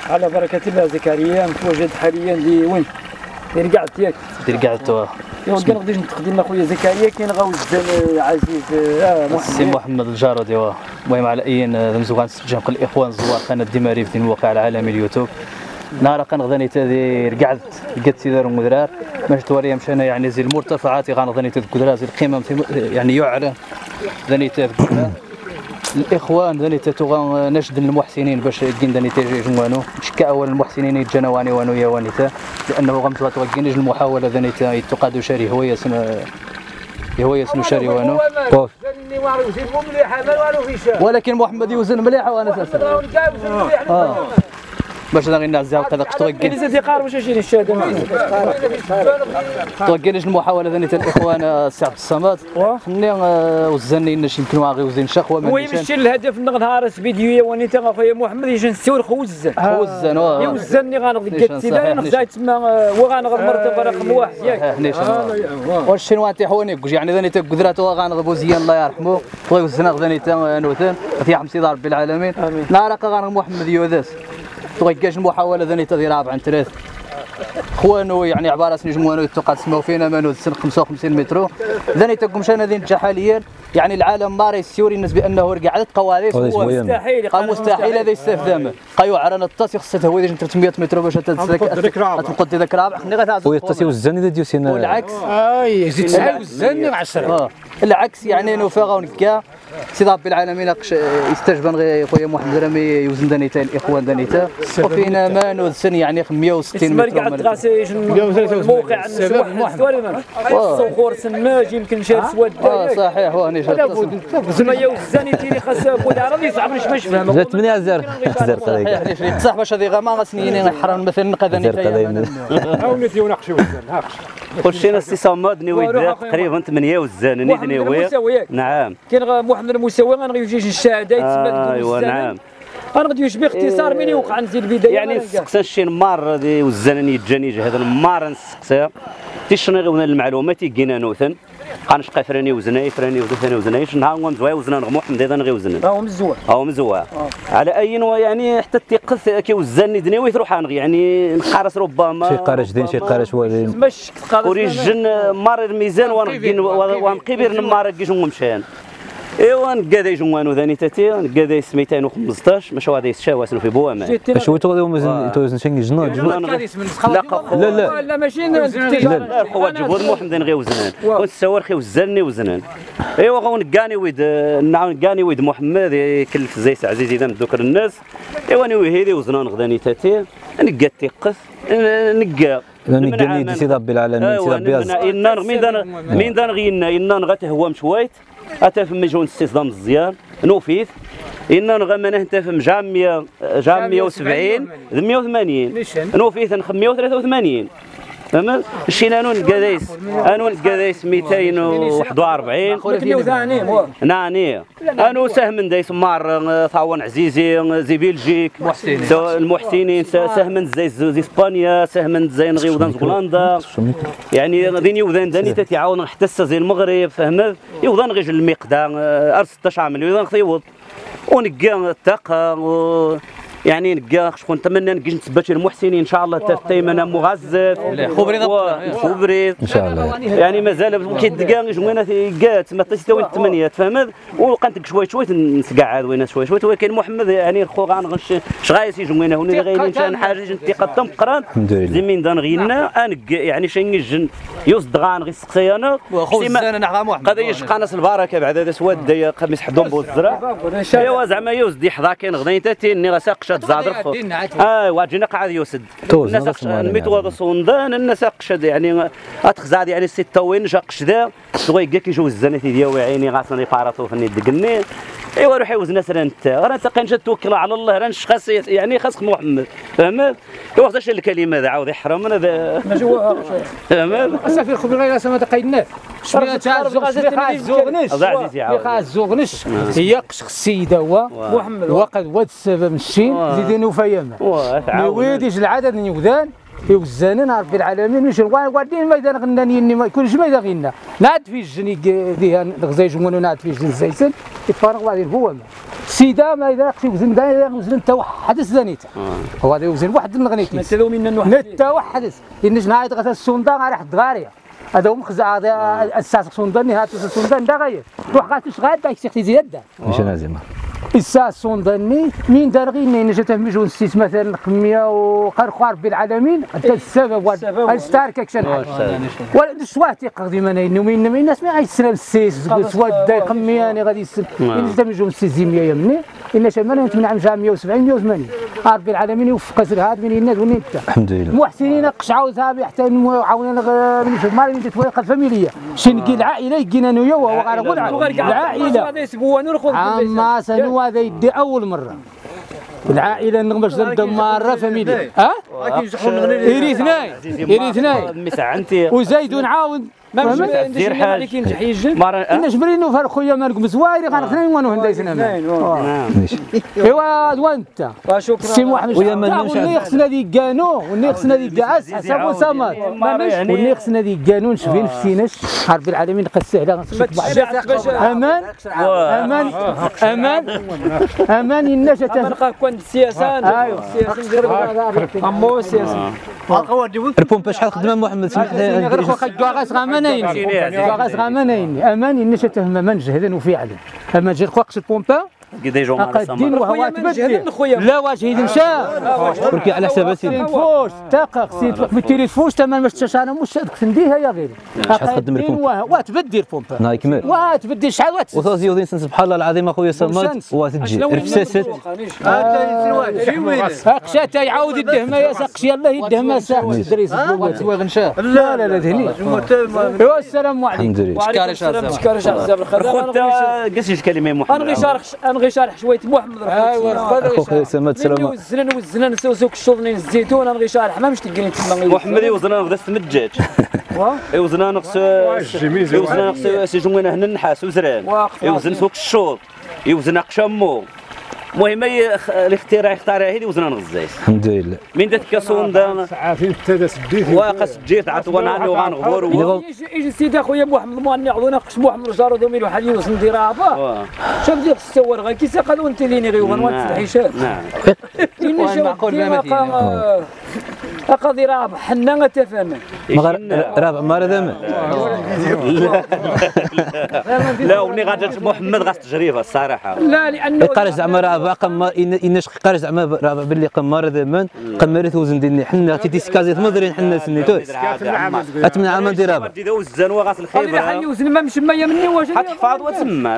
على بركة الله زكريا متواجد حاليا وين؟ رقعت ياك؟ رقعت واه. يا كنقدرش نتقدم خويا زكريا كاين غوزان عزيز السي محمد الجارودي واه. المهم على اي نمزو غنسجل الاخوان الزوار قناه ديماري في الواقع العالمي اليوتيوب. نهار كنغداني تادي رقعت لقيت سيدار المدرار باش توريهم مشينا يعني زي المرتفعات غنغداني تاد الكدرا زي القمم يعني يعلى ذاني تاد الاخوان ذاني تاتو نشد المحسنين باش يدين ذاني تاجي جوانو نشكا اول المحسنين يتجنواني وانو يا وانيتا لانه غمزوا توقينيش المحاوله ذاني يتقادوا شاري هوايه سنو شاري وانو ولكن محمد يوزن مليح وانا اساسا باش غادي نعزاو كذا توقين لي زاد يقارب واش يجيني الشهاده توقينيش المحاوله ذاني تاع الاخوان السي عبد الصمد خلينا وزني ناش يمكن واغي وزين شخوه المهم ماشي الهدف نهار فيديو واني تا خويا محمد يجي نسول خوزن يوزني غنغدي كتيبه نزايد تما وغنغد مرتبه رقم واحد ياك والشنوان تيحوني كوج يعني ذاني تا قدراتو غنغبو زيان الله يرحمه ويوزنا غداني تا نوثان في حمسي دار رب العالمين نهار غنغ محمد يوداس توقعش المحاولة ذني تدير 4 3 خوانو يعني عبارة نجموانو يتوقع تسمعوا فينا مانو 55 متر ذني تقوم شانا ذي نجح حاليا يعني العالم ماري السيوري الناس بانه رقعت قوارير هو مستحيل هذا يستخدمه قايو عرنا الطاس خصته هو 300 متر باش تنقد ذاك رابع خلينا غتعزو الطاس يوزن اذا ديوسينا والعكس يزيد 9 وزن 10 العكس يعني نو فيغا ونكا سيدي ربي العالمين يستجبن غير خويا محمد رامي يوزن دانيتا الاخوان دانيتا وفينا مانو سن يعني 160 متر الموقع الصخور سماج يمكن شاد سواد صحيح هو هاني زعما يوزن تيلي خاص بولا راه يصعب باش فهم زاد 8 زر قضيه صح باش هذه غا غسنيني نحرم مثلا نقدني هاوني يناقشوا وزن هاكش كلشي السي صمد نوي تقريبا 8 وزان نوي نعم كاين محمد المساوي غنغيجي الشهاده يتسمى ايوا نعم غنغدي واش باختصار من يوقع نزيد البدايه يعني نسقسى شي نمار وزان يتجاني هذا النمار نسقسى تيشني غير المعلومات يجينا نوثن غنشقى فراني وزناي فراني وزناي وزناي نهار غنزوي وزنا محمد هذا نغي وزن هاو مزوع على اي يعني حتى تيقث كيوزني دنيوي تروح نغي يعني نقارس ربما شي قارش دين شي قارش والين باش وريجن مار الميزان ونقي بير نمار كيش نمشان ايوا نقادا يجوانو ذاني تاتي نقادا 215 ماشي غادي يتشاوسنو في بوامه باش هو توزن شي جنود لا ماشي لا القوات جبود محمد نغي وزنان ونساور خي وزني وزنان ايوا غنكاني ويد محمد يكلف زيت عزيز اذا ذكر الناس ايوا نوي هيدي وزنان غداني تاتي نقا تيقف نقا نقا سيدي ربي العالمين سيدي ربي من دان غينا إننا غتهوى مشويت أتفهم جون استخدام الزيان نوفيث إننا غمنا نتفهم جام 170 180 نوفيث 183 فهمت مشينا انو نقدايس 241 ناني انو سهم دايس مار ثاون عزيزي زي بلجيك المحسنين سهم زي اسبانيا سهم زي نغيودان هولندا يعني غادي يوذان داني تيعاون حتى زي المغرب فهمت يوذان غير المقدار 16 مليون نخيوض ونقا الطاقه يعني نلقى شكون نتمنى نثبت المحسنين ان شاء الله تيمنا مغزف خبريض ان شاء الله يعني مازال كيدقا جوينه قالت ما تستوي الثمانيه فهمت وقنت شويه نسقعد وين شويه ولكن محمد يعني الخو غنغش شغايس جوينه هنا غاينين شان حاجه انتقادهم قران زي من دان غينا انا يعني شنجن يوصد غان سقسي انا قضيه قناص البركه بعد هذا سواد قميص حدهم بوزرع ايوا زعما يوصد يحظى كاين غداين تاتي ني غساق زادر واجينا قاعد يوسد الناس الميتوض صوندان الناس قشد يعني اتخزاد يعني 6 وين شقش ذا صغير كيجوز الزنات ديالو عيني غاصني باراتو فني دقني ايوا روحي وزنا سرنت راه تقين توكل على الله راه خاص يعني خاصك محمد فهمت ايوا خاص الكلمه ذا عاود يحرمنا ذا ما جوا فهمت اسا في خبر غير ما تقيدناه شويه تاع الزوغنش هي قشخ السيده هو محمد وقد واد السبب الشين زيدينو فيما ويديش العدد نيوذان يوزانين ربي العالمين مش الوالدين ما اذا غناني ما يكونش ما اذا غينا نعد في الجني فيها غزاي جمونو نعد في الجن زيتن يتفرغ واحد البوامه سيدا ما يدركش يوزن دا يوزن حتى واحد زانيته هو هذا يوزن واحد من غنيتي مثلوا منا حتى واحد إنش نهاية غتا السوندا غير حد غاريه هذا هو مخزع الساس سوندا نهاية السوندا دا غير روح قالت غاد داك شي زياده ماشي لازم الساس سونداني مين دار غير إن جات مجون سيس مثلا 500 وخرخوار بالعالمين هذا السبب الستارك اكشن ولا سواتي قضي ما نين من الناس ما يسلم السيس سوا دا 500 غادي يسلم إن جات مجون سيس 100 يمني إن شمال انت من عام 170 180 رب العالمين يوفق هذا من الناس ونين الحمد لله محسنين قشعوا ذهب حتى عاوننا من مال من تتويق الفاميليه شنقي العائله يجينا انا ويا العائله اما سنو هذا يدي اول مره العائله نغمش دمار فاميليا ها يريثناي وزايد نعاون ما ندير حاجه كينجح يجن نجبرينو في خويا مالكم زوايري غنخناي وانو هندايسنا ماشي ايوا دوانتا شكرا سي محمد واللي خصنا ديك كانو واللي خصنا ديك كاس حسب وسامات واللي خصنا ديك كانو نشفي نفسيناش رب العالمين قسي على امان امان امان امان النجاة تلقى كون السياسه ايوا السياسه امو السياسه البومبا شحال خدمه محمد سمح لي غير خويا كاغاس غامنين امان النجاة من جهدا وفعلا اما جا خوكس البومبا قدين وهو تبدل لا واجه ينشا تركي على حساباتي فوش تاقق سيت بالتيري فوش تما ما شفتش انا مش تنديها يا غير تخدم البومبا وتبدل البومبا ناي كمل وتبدل شحال وصوصي ودين سبحان الله العظيم اخويا صمد وتجي رفسست اقشات يعاود يدهما يا سقش يلا يدهما ساق دريس غنشا لا لا لا دهني ايوا السلام عليكم الحمد لله شكرا شحال خوت قصيش كلمه محمد انا شارح شويه محمد اخويا سمات سلامه وزنان نسوسوك الشوطنين الزيتون انا شارح ما مش تلقيني تما محمد يوزنا بدا الدجاج يوزنا نقص سي جمينه هنا النحاس وزران يوزن سوق الشوط يوزن قشمو المهم الاختراع يختارها هذه وزنا نغزايس الحمد لله من دات كاسون دا عارفين ابتدى سديت واقص جيت عطوانا عني وغنغبر يجي سيدي اخويا محمد ماني عضونا قش محمد جارو دومين وحالي وصل ديرابا شاف ديك السوار غير كي ساقلو انت ليني غير وغنوات الحشام نعم معقول ما أقضي رابع حنا تفهم رابع ما دام لا وني غادي محمد غاس تجربه الصراحه لا لانه قال زعما رابع قمار إناش قال زعما رابع باللي قمار دائما قمرت وزن ديني حنا تي سكازيت مدرين حنا سنيتو اتمنى عام ندير رابع دي وزن وغاس الخيبه حني وزن ما مش مية مني واش حتحفظ وتسمى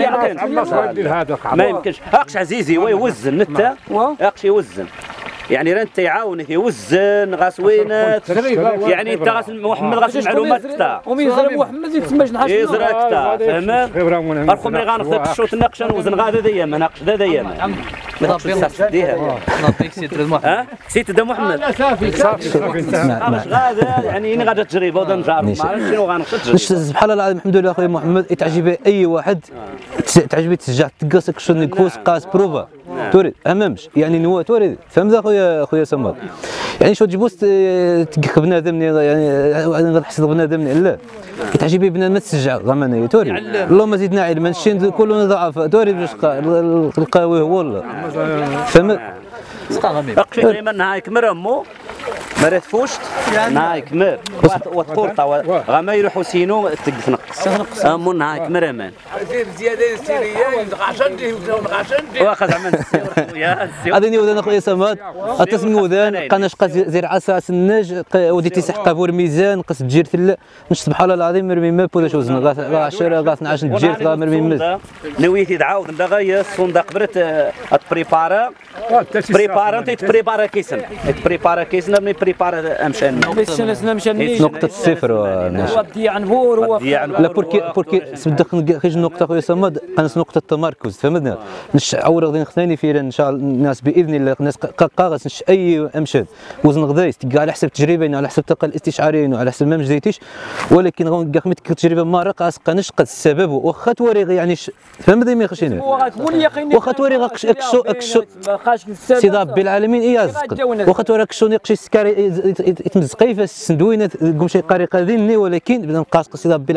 ما يمكنش اقش عزيزي ويوزن نتا اقش يوزن يعني انت يعاونك يوزن غاسوينات يعني انت غاس محمد غاس المعلومات تاع وميزرب محمد يتسمى شنحاش يزرك تاع فهمت ارخم ملي غنخذ الشوط ناقش نوزن غادا ديما ناقش دا ديما ما تقدرش تديها ها كسيت دا محمد صافي غادا يعني غادا تجربه ودا نجرب ما عرفتش شنو غنخرج سبحان الله العظيم الحمد لله اخويا محمد تعجبه اي واحد تعجبي تشجع تقصك شنو نكوس قاس بروفا توريد امامش يعني نوا توريد فهمت اخويا سمر يعني شو تجيبوس تقك بنادم يعني نحس بنادم لا تعجبي بنادم ما تشجع ضمانه توريد اللهم زدنا علما الشين كلنا ضعف توريد باش القاوي هو والله فهمت اقفي دائما نهاي كمر امو مرات فوشت نهاي كمر وتقورطا غماير حسينو تقف نقص امو نهاي كمر امان زياده السيريه نقاشندي واخا زعما هذا نيودان اخويا سماد التسمي ودان قناش قاس زير عساس النج ودي تيسحق بور ميزان قاس تجير ثلا نش سبحان الله العظيم مرمي ما بولا شوز غا 10 غا 12 تجير مرمي مز نويتي تعاود ندا غيا الصوندا قبرت تبريبارا تبريبارا كيسن تبريبارا كيسن مي بريبارا امشان نقطة الصفر ودي نفور هو لا بوركي صدق خرج نقطة خويا صمد قنص نقطة التمركز فهمتنا نش عور غادي نخناني فيها ان شاء الله الناس باذن الله الناس قاغس نش اي امشان وزن غدايس تلقى على حسب تجربين على حسب الطاقة الاستشعاريين وعلى حسب ما مجديتيش ولكن غنلقى خميت تجربة ما قاس قنش قد السبب واخا توري يعني فهمت ما يخشينا واخا توري اكشو سيدي ربي العالمين يازق واخا توري اكشو نقشي سكاري يتمزقي في السندوينه قمشي قارقه ذني ولكن بدا نقاس سيدي ربي العالمين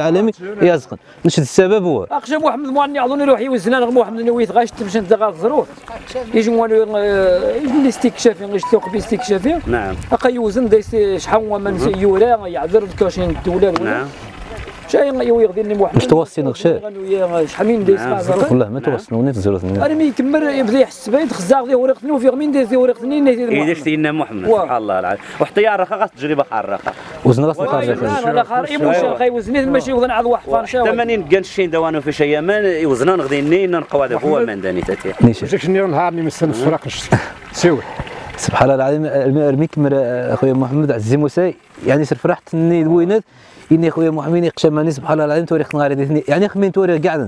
يازقن نشد السبب هو اخشى محمد مواني اظن يروح يوزنا محمد نويت غاش تمشي انت غتزروه يجي مواني اللي استكشافي غيش توق باستكشافي نعم اقا يوزن دايس شحال من يورا يعذر الكاشين الدولار نعم شاي يغديني محمد مش توصي نغشى شحال من دايس والله ما توصلوني تزرت انا مي يكمل يبدا يحس باين خزاق ذي ورقتني وفي غمين دايس ورقتني اذا شتينا محمد سبحان الله العظيم وحتى يا رخا غات تجربه خارقه وزن غاس الخارج لا خارق يمشي خاي وزني ماشي يوزن على واحد فانشا 80 كانشين دوانو في شي يمان يوزنا نغديني نقوا هذا هو منداني تاتي نيشك نير نهارني مسن الفراق سوي سبحان الله العظيم ارميك اخويا محمد عزيزي موسى يعني سر فرحت اني دوينات اني خويا محمد يقشماني سبحان الله العظيم توريخ نهار يعني خمين توريخ قاعدا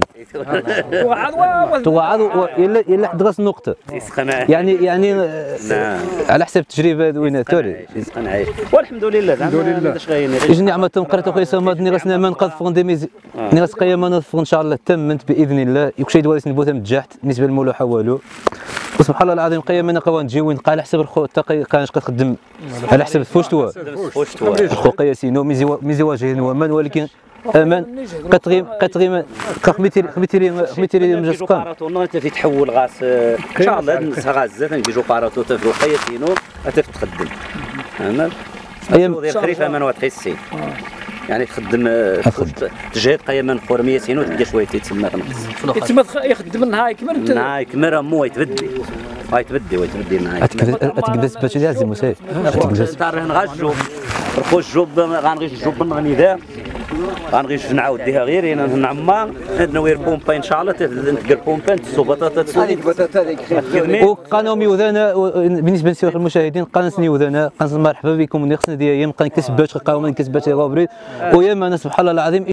توعد الا حد غاس النقطه يعني على حسب التجربه دوينات توري والحمد لله زعما يجني عما تنقرت اخويا سماد ني غاسنا ما نقاد فغنديميز ني غاس قيما نصف ان شاء الله تمت باذن الله يكشي دواليس نبوثا متجحت بالنسبه للمولى حوالو وسبحان الله العظيم قيما نقوا نجي وين قال حسب الخو تقي كانش كتخدم على حسب فوشتوا خويا ياسينو ميزي واجهين ومان ولكن امان قطغيم خميتيري مجسقان انت في تحول غاس ان شاء الله نسها غازه تنجيجو قاراتو تفلو قياسينو تخدم امان ايام خريف امان وتحسي يعني تخدم تجهد قيما خرميه سينو تلقى شويه تسمى تسمى يخدم النهار كمر نهار كمر مو يتبدي النهار اتقدس باش لازم موسى غنغجو نخرج جوب غنغيش جوب نغني ذا غنغيش نعاود ديها غير انا نعما نوير بومبا ان شاء الله تلقى البومبا السوبطاطا وقناه ميوذانا بالنسبه للسياق المشاهدين قناه ميوذانا قناه مرحبا بكم نخصنا ديال يم قناه كسبات قاومه كسبات غابريد ويا ما سبحان الله العظيم